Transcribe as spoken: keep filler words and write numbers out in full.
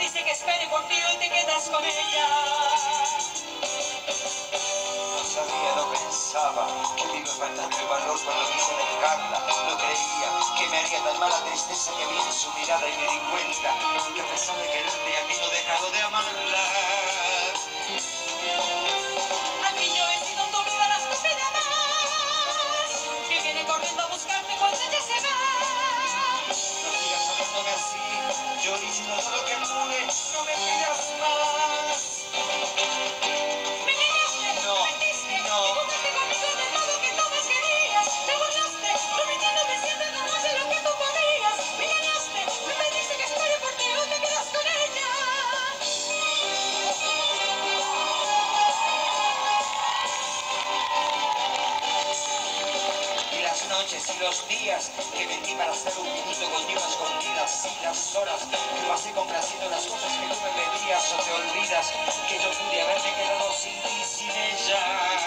dice que espere por ti y te quedas con ella. No sabía, no pensaba que me iba faltando el valor cuando quise dejarla. No creía que me haría tan mala tristeza que vi en su mirada y me di cuenta que a pesar de quererte a mí no he dejado de amarla. Aquí yo he sido tu vida las dos de más, que viene corriendo a buscarte cuando ella se va. No sigas hablándome así, yo hice todo lo que pude, no me pidas más. Me engañaste, No, mentiste, no. y jugaste conmigo de modo que todas querías. Te burlaste, prometiéndome siempre no más de lo que tú podías. Me engañaste, me pediste que espere por ti o te quedas con ella. Y las noches y los días que mentí para hacer un minuto contigo a escondidas, y las horas que pasé complaciendo las cosas que tú me pedías, o te olvidas que yo pude haberte quedado sin ti, sin ella.